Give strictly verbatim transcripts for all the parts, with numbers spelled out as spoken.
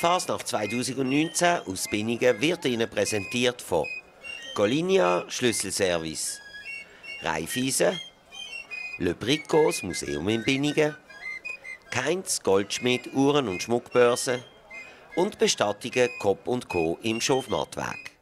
Fasnacht zweitausendneunzehn aus Binningen wird Ihnen präsentiert von Golinia Schlüsselservice, Raiffeisen, Le Bricot Museum in Binningen, Kainz Goldschmied Uhren- und Schmuckbörse und Bestattungen Kopp und Co. im Schofmattweg.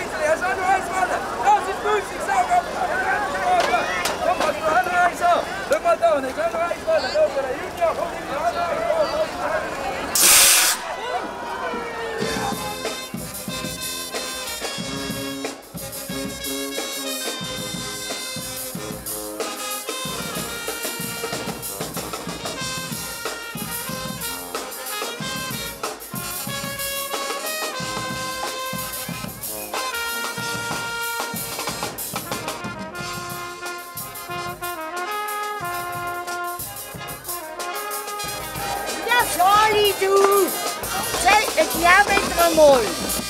Charlie, du! Zeg, erklär mir mal.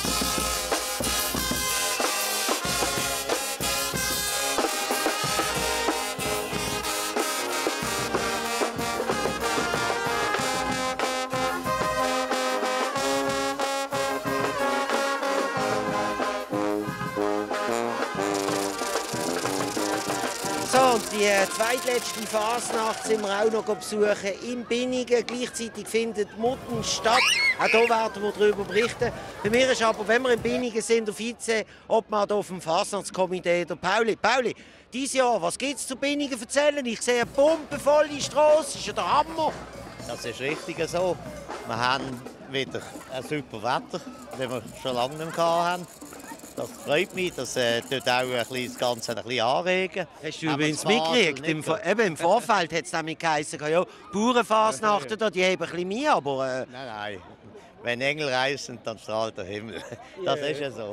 So, und die zweitletzte Fasnacht sind wir auch noch besuchen in Binningen. Gleichzeitig findet Mutten statt. Auch hier werden wir darüber berichten. Bei mir ist aber, wenn wir in Binningen sind, der Vize, ob man hier auf dem Fasnachtskomitee, der Pauli. Pauli, dieses Jahr, was gibt es zu Binningen erzählen? Ich sehe eine pumpenvolle Strasse, ist ja der Hammer. Das ist richtig so. Wir haben wieder ein super Wetter, das wir schon lange nicht mehr hatten. Das freut mich, das äh, tut auch ein bisschen das Ganze ein bisschen anregen. Hast du übrigens mitgekriegt? Im, eben, Im Vorfeld hat es nämlich geheißen, ja, Bauernfasnachten, da, die haben ein bisschen mehr, aber... Äh... Nein, nein. Wenn Engel reisen, dann strahlt der Himmel. Das yeah. Ist ja so.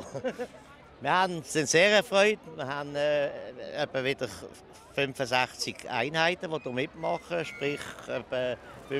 Wir haben, sind sehr erfreut. Wir haben äh, etwa wieder fünfundsechzig Einheiten, die hier mitmachen, sprich etwa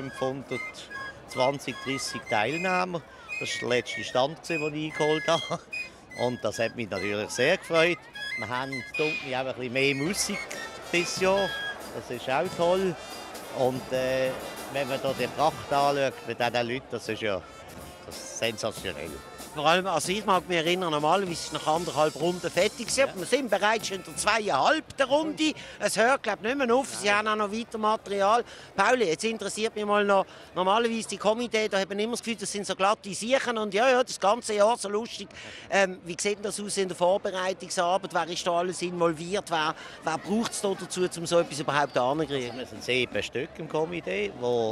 fünfhundertzwanzig, dreissig Teilnehmer. Das war der letzte Stand, den ich eingeholt habe. Und das hat mich natürlich sehr gefreut. Wir haben dunkel auch ein bisschen mehr Musik dieses Jahr. Das ist auch toll. Und äh, wenn man hier die Pracht anschaut mit diesen Leuten, das ist ja das ist sensationell. Vor allem, also ich mag mich erinnern, normalerweise ist nach anderthalb Runden fertig. Ja. Wir sind bereits schon in der zweieinhalb der Runde. Es hört, glaube ich, nicht mehr auf. Sie haben auch noch weiter Material. Pauli, jetzt interessiert mich mal noch, normalerweise die Komitee, da haben wir immer das Gefühl, das sind so glatte Siechen und ja, ja, das ganze Jahr so lustig. Ähm, wie sieht das aus in der Vorbereitungsarbeit? Wer ist da alles involviert? Wer, wer braucht es da dazu, um so etwas überhaupt anzukriegen? Wir sind sieben Stück im Komitee, die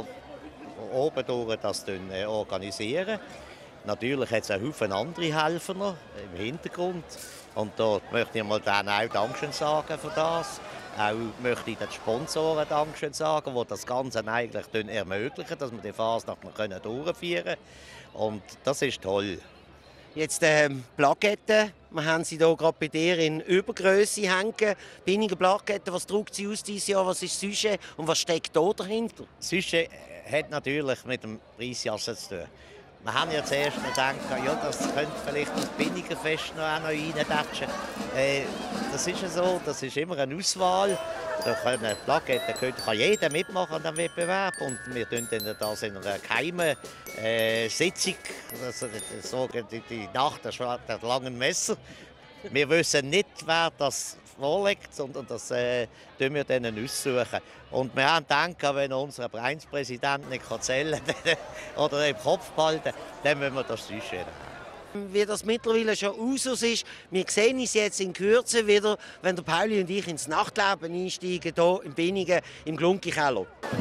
oben durch das organisieren. Natürlich hat es auch viele andere Helfer noch im Hintergrund. Und da möchte ich mal denen auch Dankeschön sagen für das. Auch möchte ich den Sponsoren Dankeschön sagen, die das Ganze eigentlich ermöglichen, dass wir die Fasnacht noch durchführen können. Und das ist toll. Jetzt ähm, Plaketten. Wir haben sie hier gerade bei dir in Übergröße hängen. Binningen Plaketten, was druckt sie aus dieses Jahr? Was ist das Sujet und was steckt da dahinter? Das Sujet hat natürlich mit dem Preisjassen zu tun. Wir haben ja zuerst gedacht, ja, das könnte vielleicht das Binningenfest noch reintatschen. Äh, das ist ja so, das ist immer eine Auswahl. Da können Plaketten, kann jeder mitmachen an diesem Wettbewerb. Und wir tun das in einer geheimen äh, Sitzung, das, das, die, die Nacht der, der langen Messer. Wir wissen nicht, wer das vorlegt, sondern das äh, tun wir denen aussuchen. Und wir haben gedacht, wenn unser Vereinspräsident nicht zählen kann oder im Kopf behalten, dann müssen wir das Sujet haben. Wie das mittlerweile schon Usus ist, wir sehen uns jetzt in Kürze wieder, wenn der Pauli und ich ins Nachtleben einsteigen, hier in Binningen im Glunki-Keller.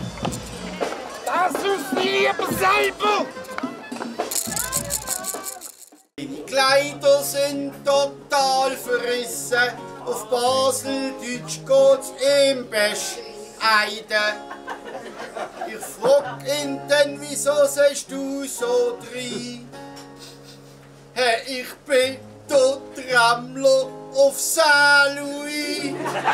Das ist die Liebe selber! Die Kleider sind total verrissen. Auf Basel-Deutsch geht's im besten Eide. Ich frag ihn dann, wieso sagst du so drein? Hey, ich bin der Trammler auf Saint-Louis.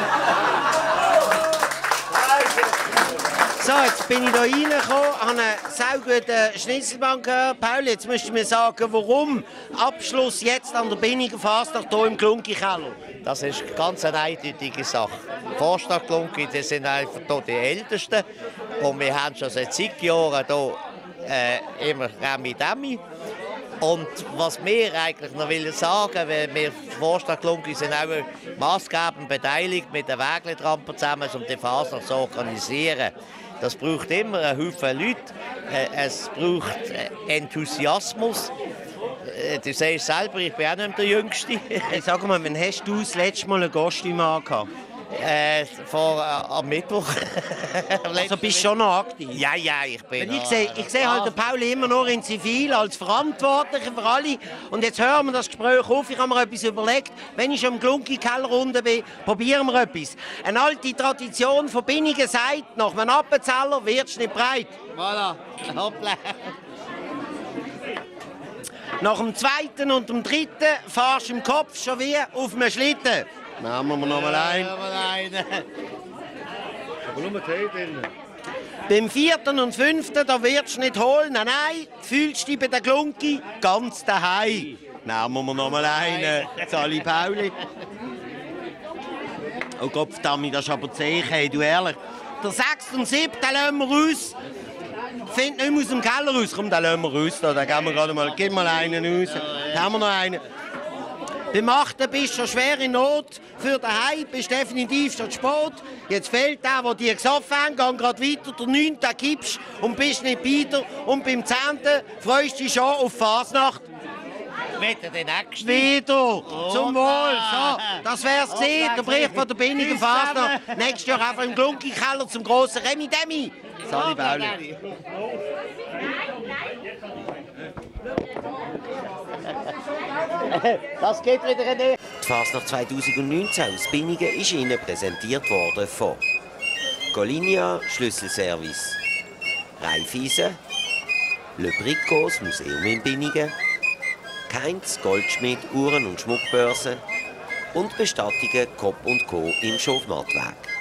So, jetzt bin ich hier reingekommen, habe einen sehr guten Schnitzelbank gehört. Paul, jetzt musst du mir sagen, warum Abschluss jetzt an der Binninger Fasnacht hier im Glunki-Keller? Das ist ganz eine eindeutige Sache. Die Fasnacht Glunki, das sind einfach hier die Ältesten. Und wir haben schon seit zig Jahren hier äh, immer Remi Demi. Und was wir eigentlich noch wollen sagen, weil wir Vorstadt Glunggi sind auch maßgebend beteiligt mit der Wägletrampe zusammen, um die Fasnacht zu organisieren. Das braucht immer einen Haufen Leute, es braucht Enthusiasmus. Du siehst selber, ich bin auch nicht der Jüngste. Hey, sag mal, wann hast du das letzte Mal ein Kostüm angehabt? Äh, vor, äh, am Mittwoch. Also bist du schon noch aktiv? Ja, ja, ich bin Ich noch, sehe, ich sehe halt den Pauli immer nur in Zivil als Verantwortlicher für alle. Und jetzt hören wir das Gespräch auf. Ich habe mir etwas überlegt. Wenn ich schon im Glunggi-Keller unten bin, probieren wir etwas. Eine alte Tradition von Binnigen sagt, nach einem Appenzeller wird es nicht breit. Voilà, hoppla. Nach dem zweiten und dem dritten fahrst du im Kopf schon wie auf einem Schlitten. Nehmen wir noch mal ein. Aber nur Tee drin. Beim vierten und fünften, da wirst du nicht holen. Nein, nein, fühlst dich bei der Glunggi ganz daheim. Nehmen wir noch mal einen. Sali Pauli. Oh Gott, verdammt, das ist aber zäh, hey, du ehrlich. Der sechste und siebte, den lassen wir raus. Find nicht mehr aus dem Keller raus. Komm, den lassen wir raus. Da, den geben wir gerade mal. Gib mal einen raus. Dann haben wir noch einen. Beim achten bist du schon schwer in Not. Für daheim bist du definitiv schon zu spät. Jetzt fehlt der, der dir gesoffen haben, geh gerade weiter. Der neunte gibst und bist nicht weiter. Und beim zehnten freust du dich schon auf Fasnacht. Wieder den nächsten. Wieder. Zum Wohl. So, das wär's gesehen. Der Bericht von der Binnigen Fasnacht. Nächstes Jahr einfach im Glunggi-Keller zum grossen Remi Demi. Sali Bauli. Das geht wieder nicht. Die Fasnacht zweitausendneunzehn aus Binnigen ist Ihnen präsentiert worden von Golinia Schlüsselservice, Raiffeisen, Le Bricos Museum in Binnigen, Kainz Goldschmied Uhren- und Schmuckbörse und Bestattungen Kopp und Co. im Schofmattweg.